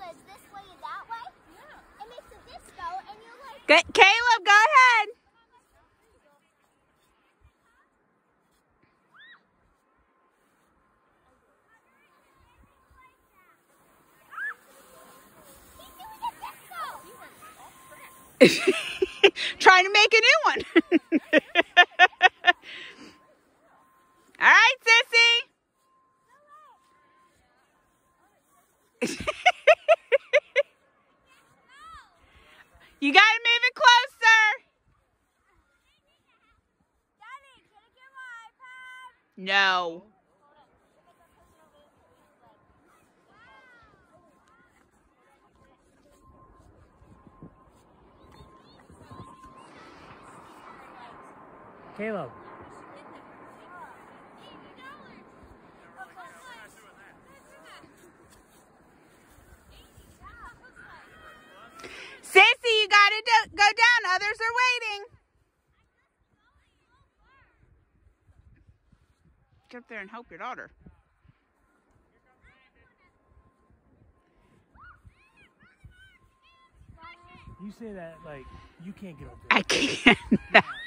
says this way and that way. It makes a disco, and you like. Good. Caleb, go ahead. Trying to make a new one. All right, Sissy. You got to move it closer. Daddy, can I get my iPad? No. Caleb. Sissy, you got to go down. Others are waiting. Get up there and help your daughter. You say that like you can't get up there. I can't.